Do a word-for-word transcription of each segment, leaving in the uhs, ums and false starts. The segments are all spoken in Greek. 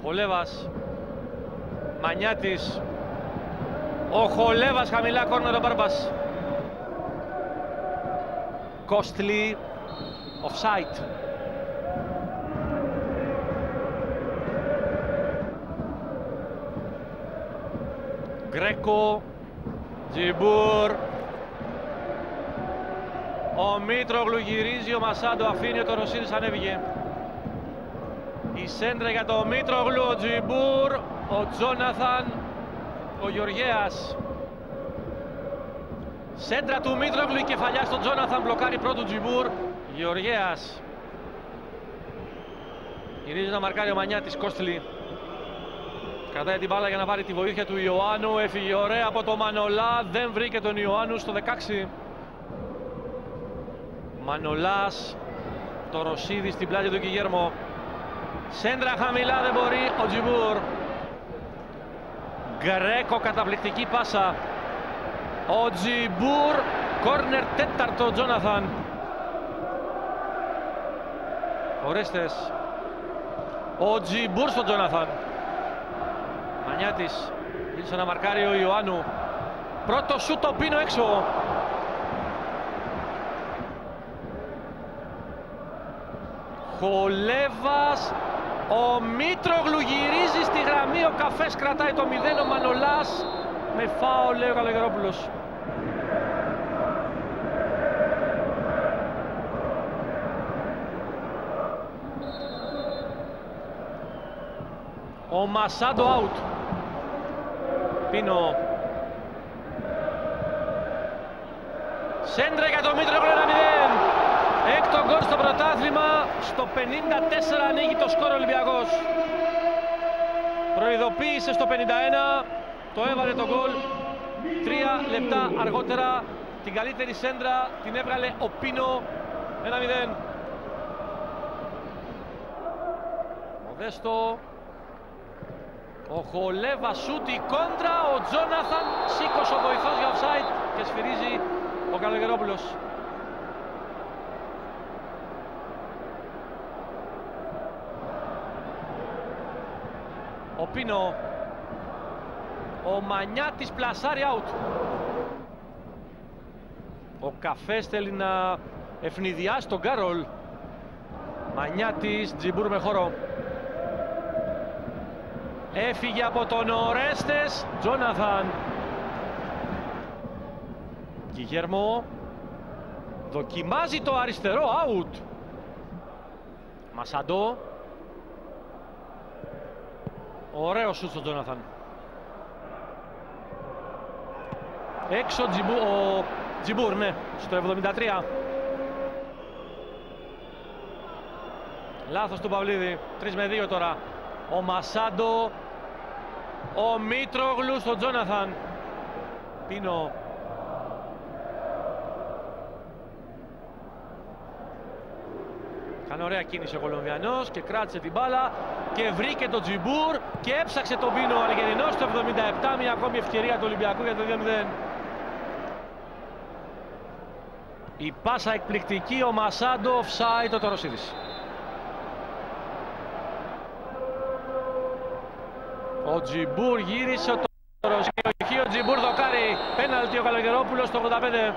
Χολέβας, Μανιάτης, ο Χολέβας χαμηλά, κόρνερ ο Μπάρμπας. Costly, offside. Γκρέκο, Τζιμπούρ. Ο Μήτρογλου γυρίζει, ο Μασάντο αφήνει, ο Τωροσίδης ανέβηκε. Η σέντρα για το Μήτρογλου, ο Τζιμπούρ, ο Τζόναθαν, ο Γεωργέας. Σέντρα του Μήτρογλου, η κεφαλιά στον Τζόναθαν, μπλοκάρει πρώτου Τζιμπούρ. Γεωργέας. Γυρίζει να μαρκάρει ο Μανιάτης, Κόστλι. Κρατάει την μπάλα για να πάρει τη βοήθεια του Ιωάννου. Έφυγε ωραία από το Μανολά, δεν βρήκε τον Ιωάννου στο δεκαέξι. Μανολάς, το Ρωσίδη στην πλάτη του Κιγέρμο. Σέντρα χαμηλά, δεν μπορεί ο Τζιμπούρ. Γκρέκο, καταπληκτική πάσα. Ο Τζιμπούρ, κόρνερ τέταρτο, Τζόναθαν. Ορέστες. Ο Τζιμπούρ στον Τζόναθαν. Μανιάτης, ήλθε να μαρκάρει ο Ιωάννου. Πρώτο σούτ, το Πίνο έξω. Χολέβας, ο Μήτρογλου γυρίζει στη γραμμή, ο Καφές κρατάει το μηδέν, ο Μανολάς με φάουλ, λέει ο Καλογερόπουλος. Ο Μασάντο out. Πίνο. Σέντρα για το Μήτρογλου, ένα μηδέν. Έκτο γκολ στο πρωτάθλημα, στο πενήντα τέσσερα ανοίγει το σκορ Ολυμπιακός. Προειδοποίησε στο πενήντα ένα, το έβαλε το γκολ. Τρία λεπτά αργότερα την καλύτερη σέντρα την έβγαλε ο Πίνο, ένα μηδέν. Μοδέστο. Ο Χολέβα σούτη κόντρα, ο Τζόναθαν σήκωσε ο βοηθός για offside και σφυρίζει ο Καλογερόπουλος. Ο Πίνο. Ο Μανιάτης πλασάρει out. Ο Καφές θέλει να ευνηδιάσει τον Κάρολ. Μανιάτης, Τζιμπούρ με χώρο. Έφυγε από τον Ορέστες, Τζόναθαν. Κιγέρμο. Δοκιμάζει το αριστερό, out. Μασάντο. Ωραίο σούτ στον Τζόναθαν. Έξω Τζιμπού, ο Τζιμπούρ, ναι, στο εβδομήντα τρία. Λάθος του Παυλίδη, τρία με δύο τώρα. Ο Μασάντο. Ο Μήτρογλου στον Τζόναθαν. Πίνο. Κάνει ωραία κίνηση ο Κολομβιανός και κράτησε την μπάλα και βρήκε τον Τζιμπούρ και έψαξε τον Πίνο ο Αλγερινός στο εβδομήντα επτά. Μια ακόμη ευκαιρία του Ολυμπιακού για το δύο μηδέν. Η πάσα εκπληκτική, ο Μασάντο, offside, ο Τωροσίδης. Ο Τζιμπούρ γύρισε, ο Τωροσίδης, ο Τζιμπούρ δοκάρει, πέναλτι ο Καλογερόπουλος στο ογδόντα πέντε.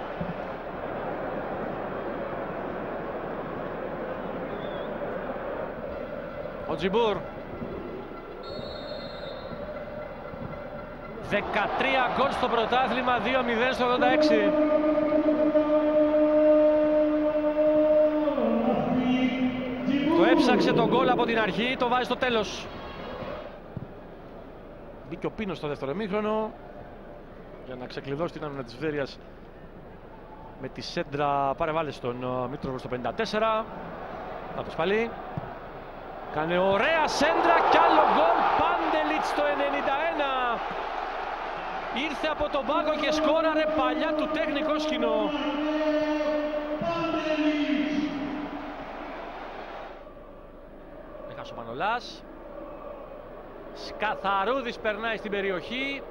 Ο Τζιμπούρ. δεκατρία γκολ στο πρωτάθλημα, δύο μηδέν στο ογδόντα έξι. Το έψαξε τον γκολ από την αρχή, το βάζει στο τέλος. Μπήκε ο Πίνος στο δεύτερο ημίχρονο για να ξεκλειδώσει την άμυνα της Βέρειας με τη σέντρα, παρεβάλλει στον Μήτρογλου στο πενήντα τέσσερα. Να το σπαλεί. Κάνε ωραία σέντρα κι άλλο γκολ, Πάντελιτς στο ενενήντα ένα. Ήρθε από τον πάγκο και σκόραρε, παλιά του τέχνη σκηνό. Έχασε ο Μανολάς. Σκαθαρούδης περνάει στην περιοχή.